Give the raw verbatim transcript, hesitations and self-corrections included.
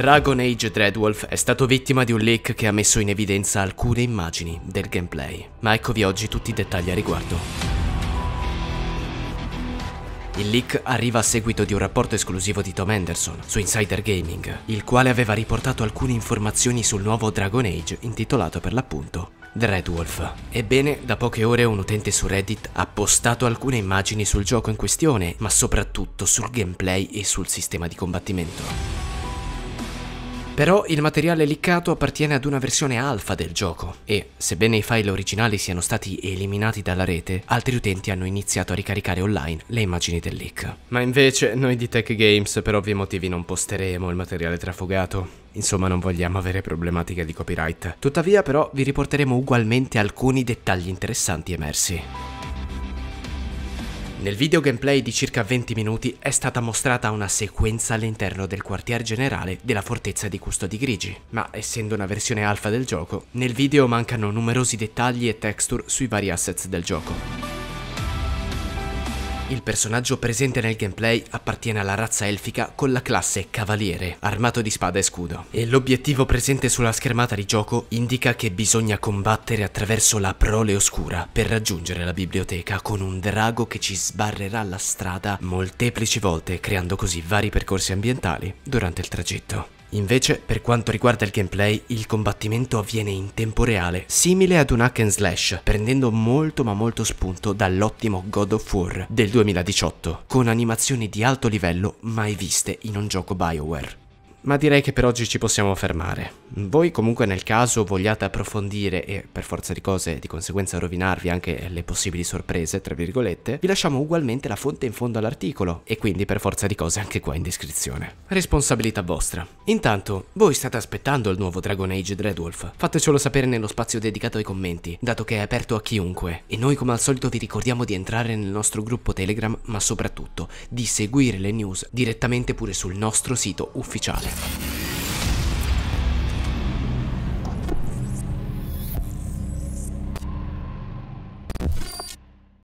Dragon Age Dreadwolf è stato vittima di un leak che ha messo in evidenza alcune immagini del gameplay, ma eccovi oggi tutti i dettagli a riguardo. Il leak arriva a seguito di un rapporto esclusivo di Tom Henderson su Insider Gaming, il quale aveva riportato alcune informazioni sul nuovo Dragon Age intitolato per l'appunto Dreadwolf. Ebbene, da poche ore un utente su Reddit ha postato alcune immagini sul gioco in questione, ma soprattutto sul gameplay e sul sistema di combattimento. Però il materiale leakato appartiene ad una versione alfa del gioco e, sebbene i file originali siano stati eliminati dalla rete, altri utenti hanno iniziato a ricaricare online le immagini del leak. Ma invece noi di Tech Games per ovvi motivi non posteremo il materiale trafugato. Insomma, non vogliamo avere problematiche di copyright. Tuttavia però vi riporteremo ugualmente alcuni dettagli interessanti emersi. Nel video gameplay di circa venti minuti è stata mostrata una sequenza all'interno del quartier generale della fortezza di Custodi Grigi, ma essendo una versione alfa del gioco, nel video mancano numerosi dettagli e texture sui vari assets del gioco. Il personaggio presente nel gameplay appartiene alla razza elfica con la classe Cavaliere, armato di spada e scudo, e l'obiettivo presente sulla schermata di gioco indica che bisogna combattere attraverso la prole oscura per raggiungere la biblioteca con un drago che ci sbarrerà la strada molteplici volte, creando così vari percorsi ambientali durante il tragitto. Invece, per quanto riguarda il gameplay, il combattimento avviene in tempo reale, simile ad un hack and slash, prendendo molto ma molto spunto dall'ottimo God of War del duemiladiciotto, con animazioni di alto livello mai viste in un gioco BioWare. Ma direi che per oggi ci possiamo fermare. Voi comunque nel caso vogliate approfondire e per forza di cose di conseguenza rovinarvi anche le possibili sorprese, tra virgolette, vi lasciamo ugualmente la fonte in fondo all'articolo e quindi per forza di cose anche qua in descrizione. Responsabilità vostra. Intanto, voi state aspettando il nuovo Dragon Age Dreadwolf? Fatecelo sapere nello spazio dedicato ai commenti, dato che è aperto a chiunque. E noi come al solito vi ricordiamo di entrare nel nostro gruppo Telegram, ma soprattutto di seguire le news direttamente pure sul nostro sito ufficiale.